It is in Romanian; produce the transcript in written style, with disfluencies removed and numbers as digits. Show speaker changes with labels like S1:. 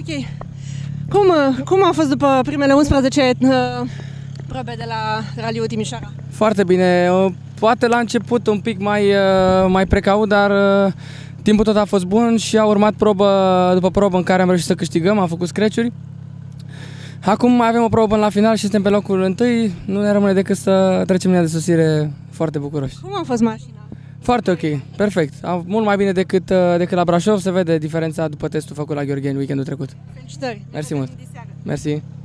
S1: Ok. Cum a fost după primele 11 probe de la Raliul Timișoara?
S2: Foarte bine. Poate la început un pic mai precaut, dar timpul tot a fost bun și a urmat probă după probă în care am reușit să câștigăm, am făcut scratch-uri. Acum mai avem o probă până la final și suntem pe locul întâi. Nu ne rămâne decât să trecem linia de sosire foarte bucuroși.
S1: Cum a fost mașina?
S2: Foarte ok, perfect. Mult mai bine decât la Brașov. Se vede diferența după testul făcut la Gheorgheni weekendul trecut.
S1: Felicitări!
S2: Mersi mult! Mersi!